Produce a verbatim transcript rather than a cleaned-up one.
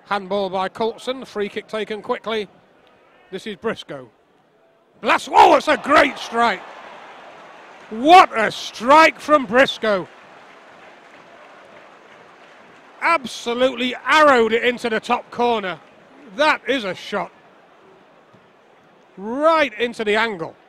Handball by Coulson, free kick taken quickly. This is Briscoe. Blast, oh, it's a great strike. What a strike from Briscoe. Absolutely arrowed it into the top corner. That is a shot. Right into the angle.